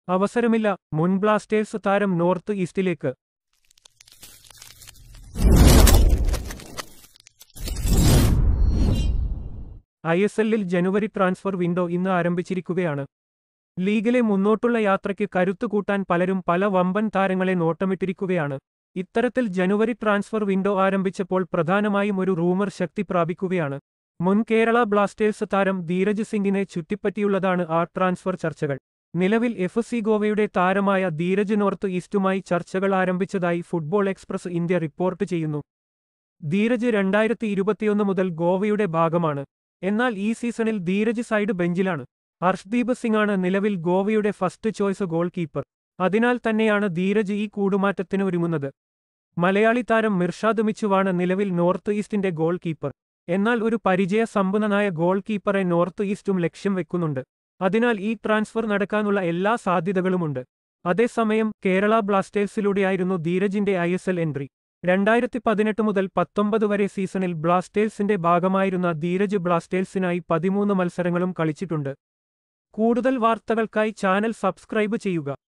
അവസരമില്ല. മുൻ ബ്ലാസ്റ്റേഴ്സ് താരം നോർത്ത് ഈസ്റ്റിലേക്ക്. ISL-ൽ ജനുവരി ട്രാൻസ്ഫർ വിൻഡോ ഇന്ന് ആരംഭിച്ചിരിക്കുകയാണ്. ലീഗിലെ മുന്നോട്ടുള്ള യാത്രയ്ക്ക് കരുത്തുകൂട്ടാൻ പലരും പല വമ്പൻ താരങ്ങളെ നോട്ടമിട്ടിരിക്കുകയാണ്. ഇത്തരത്തിൽ ജനുവരി ട്രാൻസ്ഫർ വിൻഡോ ആരംഭിച്ചപ്പോൾ പ്രധാനമായും ഒരു റൂമർ ശക്തി പ്രാപിക്കുകയാണ്. മുൻ കേരള ബ്ലാസ്റ്റേഴ്സ് താരം ധീരജ് സിംഗിനെ ചുറ്റിപ്പറ്റിയുള്ളതാണ് ആ ട്രാൻസ്ഫർ ചർച്ചകൾ. നിലവിൽ FC ഗോവയുടെ താരമായ ധീരജ് നോർത്ത് ഈസ്റ്റുമായി ചർച്ചകൾ ആരംഭിച്ചതായി ഫുട്ബോൾ എക്സ്പ്രസ് ഇന്ത്യ റിപ്പോർട്ട് ചെയ്യുന്നു. ധീരജ് 2021 മുതൽ ഗോവയുടെ ഭാഗമാണ്. എന്നാൽ ഈ സീസണിൽ ധീരജ് സൈഡ് ബെഞ്ചിലാണ്. ഹർഷ്ദീപ് സിംഗാണ് നിലവിൽ ഗോവയുടെ ഫസ്റ്റ് ചോയ്സ് ഗോൾ കീപ്പർ. അതിനാൽ തന്നെയാണ് ധീരജ് ഈ കൂടുമാറ്റത്തിന് ഒരുങ്ങുന്നത്. മലയാളി താരം മിർഷാദ് മിച്ചുവാണ് നിലവിൽ നോർത്ത് ഈസ്റ്റിന്റെ ഗോൾ കീപ്പർ. എന്നാൽ ഒരു പരിചയ സമ്പന്നനായ ഗോൾ കീപ്പറെ നോർത്ത് ഈസ്റ്റും ലക്ഷ്യം വെക്കുന്നുണ്ട്. അതിനാൽ ഈ ട്രാൻസ്ഫർ നടക്കാനുള്ള എല്ലാ സാധ്യതകളുമുണ്ട്. അതേസമയം കേരള ബ്ലാസ്റ്റേഴ്സിലൂടെയായിരുന്നു ധീരജിന്റെ ISL എൻട്രി. 2018 മുതൽ 19 വരെ സീസണിൽ ബ്ലാസ്റ്റേഴ്സിന്റെ ഭാഗമായിരുന്ന ധീരജ് ബ്ലാസ്റ്റേഴ്സിനായി 13 മത്സരങ്ങളും കളിച്ചിട്ടുണ്ട്. കൂടുതൽ വാർത്തകൾക്കായി ചാനൽ സബ്സ്ക്രൈബ് ചെയ്യുക.